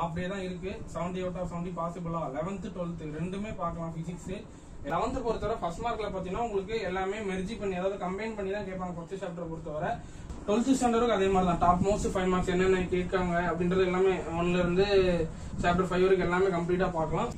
Of டே தான் இருக்கு. 70 out of 70 பாசிபிளா 11th 12th ரெண்டுமே பார்க்கலாம். பிசிக்ஸ் 11th பொறுத்தவரை ஃபர்ஸ்ட் மார்க்ல பாத்தீங்கன்னா உங்களுக்கு எல்லாமே மெர்ஜி பண்ணி அதாவது கம்பைன் பண்ணி தான் கேட்பாங்க. ஃபர்ஸ்ட் சாப்டர் பொறுத்தவரை 12th ஸ்டாண்டர்டுக்கு அதே மாதிரி தான் டாப் மோஸ்ட் 5 மார்க்ஸ் என்னென்ன கேட்காங்க அப்படின்றது எல்லாமே 1ல இருந்து சாப்டர் 5 வரைக்கும் எல்லாமே கம்ப்ளீட்டா பார்க்கலாம்.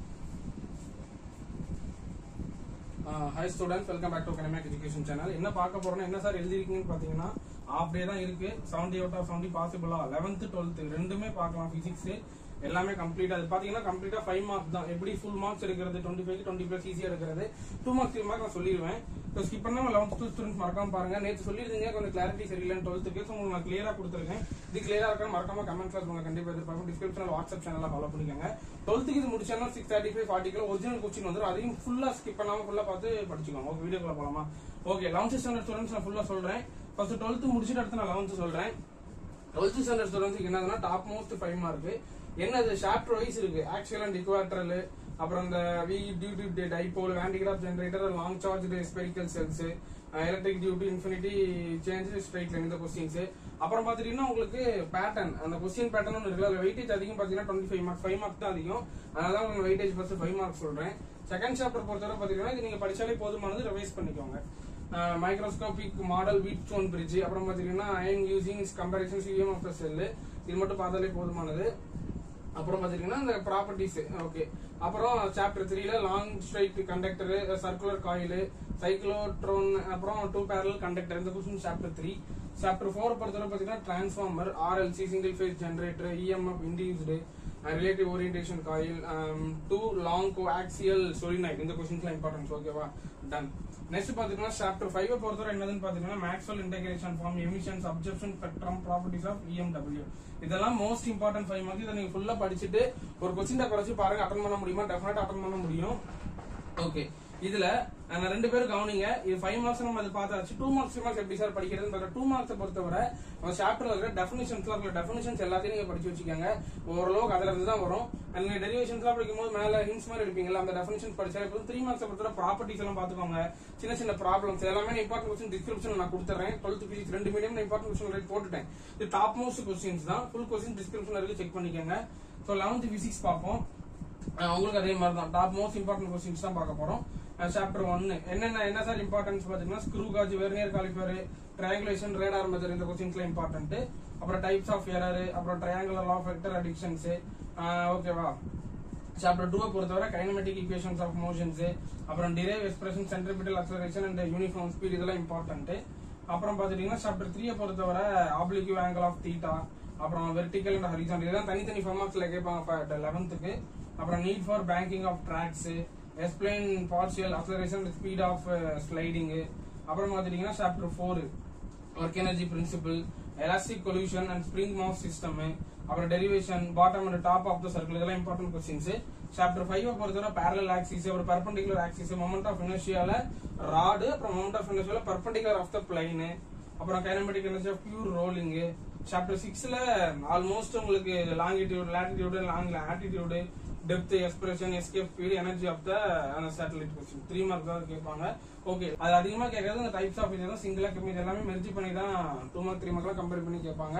Hi students, welcome back to academic education channel. என்ன பார்க்க போறோம்னா என்ன சார் எழுதிருக்கீங்கன்னு பாத்தீங்கன்னா ஆஃப் டே தான் இருக்கு. 70 out of 70 பாசிபிளா 11th 12th ரெண்டுமே பார்க்கலாம். பிசிக்ஸ் எல்லாமே கம்ப்ளீட். அது பாத்தீங்கன்னா கம்ப்ளீட்டா 5 மார்க்ஸ் தான். எப்படி ஃபுல் மார்க்ஸ் எடுக்கிறது 25 20 பிளஸ் ஈஸியா எடுக்கிறது 2 மார்க்ஸ் 3 மார்க் நான் சொல்லிடுவேன். ஸ்கிப் பண்ணாம 11th ஸ்டூடெண்ட்ஸ் மறக்காம பாருங்க. நேற்று சொல்லிருந்தீங்க கொஞ்சம் கிளாரிட்டி சரியில்லைன்னு 12th உங்களுக்கு நான் கிளியரா கொடுத்துருக்கேன். இது கிளியரா இருக்கா மறக்காம கமெண்ட்ஸ்ல சொல்லுங்க. கண்டிப்பா எதிர்பார்க்கும். டிஸ்கிரிப்ஷன்ல வாட்ஸ்அப் சேனல்ல ஃபாலோ பண்ணிக்கோங்க. 12th இது முடிச்சா 6:35 40 ஒரிஜினல் கொஸ்டின் வந்துடும். அதையும் ஃபுல்லா ஸ்கிப் பண்ணாம ஃபுல்லா பார்த்து படிச்சுக்கோங்க. ஓகே, வீடியோக்குள்ள போலாமா? ஓகே, 11th ஸ்டாண்டர்ட் ஸ்டூடெண்ட்ஸ் நான் ஃபுல்லா சொல்றேன். ஃபர்ஸ்ட் 12th முடிச்சிட்டு அடுத்து நான் 11th சொல்றேன். 12th ஸ்டாண்டர்ட் ஸ்டூடெண்ட்ஸ்க்கு என்னதுன்னா டாப் மோஸ்ட் 5 மார்க். என்னது சாப்டர் வைஸ் இருக்கு. ஆக்சுவல் அண்ட் இக்வாட்டரல், அப்புறம் இந்த V due to dipole, Van de Graaff generator, long charge spherical shells, electric டியூட்டி, இன்ஃபினிட்டி சேஞ்ச், ஸ்ட்ரைட் லைன், இந்த கொஸ்டின்ஸ். அப்புறம் பாத்தீங்கன்னா உங்களுக்கு பேட்டர்ன், அந்த கொஸ்டின் பேட்டர்ன் ஒன்று இருக்குல்ல, வெயிட்டேஜ் அதிகம் பாத்தீங்கன்னா 25 மார்க்ஸ் 5 மார்க் தான் அதிகம். அதனால உங்களுக்கு வெயிட்டேஜ் ஃபர்ஸ்ட் 5 மார்க்ஸ் சொல்றேன். செகண்ட் சாப்டர் பொறுத்தவரை பாத்தீங்கன்னா இது நீங்க படிச்சாலே போதுமானது, ரிவைஸ் பண்ணிக்கோங்க. Microscopic model Wheatstone bridge, அப்புறம் பாத்தீங்கன்னா ion using comparison CM of the cell, இது மட்டும் பார்த்தாலே போதுமானது. அப்புறம் பாத்தீங்கன்னா இந்த ப்ராப்பர்ட்டிஸ். ஓகே, அப்புறம் சாப்டர் 3ல long straight conductor, circular coil, cyclotron, அப்புறம் 2 parallel கண்டக்டர், இந்த கொஸ்டின் சாப்டர் 3. சாப்டர் 4 பொறுத்தவரை பாத்தீங்கன்னா transformer, RLC single phase generator, EMF induced, relative orientation coil, 2 long coaxial solenoid, இந்த கொஸ்டின்ஸ்லாம் இம்பார்ட்டன்ஸ். ஓகேவா, டன். நெக்ஸ்ட் பாத்தீங்கன்னா சாப்டர் 5 பொறுத்தவரை என்னதுன்னு பாத்தீங்கன்னா Maxwell integration form, emissions, absorption spectrum, properties of EMW. இதெல்லாம் மோஸ்ட் இம்பார்ட்டன்ட் 5 மார்க்ஸ். இதை நீங்க ஃபுல்லா படிச்சுட்டு ஒரு கொஸ்டின் பேப்பர் வச்சு பாருங்க. அட்டன் பண்ண முடியுமா? டெஃபினட்டா அட்டன் பண்ண முடியும். ஓகே, இதுல நான் 2 பேரும் கவனிங்க. இது 5 மார்க்ஸ் நம்ம அது பார்த்தாச்சு. 2 மார்க்ஸ் 3 மார்க்ஸ் எப்படி சார் படிக்கிறதுன்னு பார்த்தா 2 மார்க்ஸ் பொறுத்தவரை நம்ம சாப்டர்ல இருக்கிற டெஃபினிஷன்ஸ் எல்லாத்தையும் நீங்க படிச்சு வச்சுக்கோங்க. ஓரளவுக்கு அதுல இருந்து தான் வரும். நீங்க டெரிவேஷன்ஸ்லாம் படிக்கும்போது மேல ஹிண்ட்ஸ் மாதிரி எடுப்பீங்கல்ல, அந்த டெஃபினிஷன்ஸ் படிச்சாலே போதும். 3 மார்க்ஸ் பொறுத்தவரை ப்ராப்பர்ட்டிஸ் எல்லாம் பாத்துக்கோங்க. சின்ன சின்ன ப்ராப்ளம்ஸ் எல்லாமே இம்பார்ட்டன்ட் கொஸ்டின் டிஸ்கிரிப்ஷன் நான் கொடுத்துறேன். 12th physics 2 medium important question rate போட்டுட்டேன். இது டாப் மோஸ்ட் கொஸ்டின்ஸ் தான். ஃபுல் கொஸ்டின் டிஸ்கிரிப்ஷன்ல இருக்கு, செக் பண்ணிக்கோங்க. ஸோ 11th பிசிக்ஸ் பார்ப்போம். உங்களுக்கு அதே மாதிரி தான் டாப் மோஸ்ட் இம்பார்ட்டன்ட் கொஸ்டின்ஸ் தான் பார்க்க போறோம். சாப்டர் 1 என்ன சார் இம்பார்ட்டன்ஸ் பாத்தீங்கன்னா screw gauge, vernier caliper, triangulation, radar method, இந்த கொஸ்டின்ஸ்லாம் இம்பார்ட்டன்ட். அப்புறம் டைப்ஸ் ஆஃப் எரர், அப்புறம் triangular law of vector additions. ஓகேவா. சாப்டர் 2 பொறுத்தவரை கைனமெட்டிக் ஈக்குவேஷன்ஸ் ஆஃப் மோஷன்ஸ், அப்புறம் derive expression, centripetal acceleration and uniform speed, இதெல்லாம் இம்பார்ட்டன்ட். அப்புறம் பாத்தீங்கன்னா சாப்டர் 3 பொறுத்தவரை ஆப்ளிக்யூ ஆங்கிள் ஆஃப் தீட்டா, அப்புறம் வெர்டிகல் அண்ட் ஹரிசாண்டல், இதெல்லாம் தனித்தனி ஃபார்மாட்ஸ்ல கேட்பாங்க 11th. அப்புறம் need for banking of tracks, explain partial acceleration with speed of sliding. அப்புறம் பாத்தீங்கன்னா chapter 4 work energy principle, elastic collision and spring mass system, அப்புறம் derivation, bottom and top of the circle, இதெல்லாம் important questions. Chapter 5 பொறுத்தவரை parallel axis, அப்புறம் perpendicular axis, moment of இனர்ஷியால rod, அப்புறம் moment of இனர்ஷியால perpendicular of the plane, அப்புறம் kinematic energy of pure rolling. Chapter 6ல almost உங்களுக்கு longitude, latitude, altitude, depth, expression, escape speed, energy of the satellite question 3 mark தான் கேட்பாங்க. Okay, அது அதிகமா கேட்கறது இந்த டைப்ஸ் ஆஃப் இதெல்லாம் சிங்கிளா இது எல்லாமே மெர்ஜி பண்ணி தான் 2 மார்க் 3 மார்க்லாம் கம்பேர் பண்ணி கேட்பாங்க.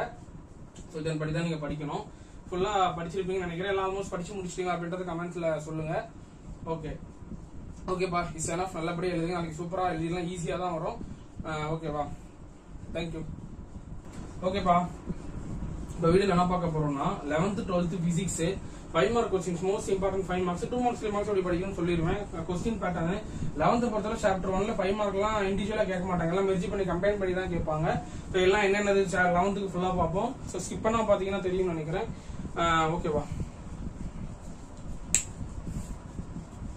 ஸோ இதன் படி தான் நீங்க படிக்கணும். ஃபுல்லா படிச்சிருப்பீங்கன்னு நினைக்கிறேன். எல்லாம் ஆல்மோஸ்ட் படிச்சு முடிச்சிட்டீங்க அப்படின்றது கமெண்ட்ஸ்ல சொல்லுங்க. ஓகே ஓகேப்பா, இஸ் எனஃப். நல்லபடியா எழுதுங்க. நாளைக்கு சூப்பரா எழுதிடலாம், ஈஸியா தான் வரும். ஓகேவா, தேங்க்யூ. ஓகேப்பா, இப்போ வீடியோல என்ன பார்க்க போறோம்னா 11th 12th physics 5 mark questions most important 5 marks. 2 marks 3 marks அப்படி படிக்கணும்னு சொல்லிடுவேன். கொஸ்டின் பேட்டர்ன் 11th பொறுத்தவரை சாப்டர் 1ல 5 மார்க்லாம் இண்டிவிஜுவலா கேட்க மாட்டாங்க, எல்லாம் மெர்ஜி பண்ணி கம்பைன் பண்ணி தான் கேட்பாங்க. ஸோ எல்லாம் என்னென்னது 11th ஃபுல்லா பார்ப்போம். ஸோ ஸ்கிப் பண்ணா பாத்தீங்கன்னா தெரியும்னு நினைக்கிறேன். ஓகேவா,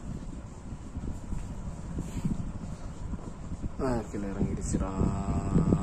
கீழே இறங்கிடுச்சுடா.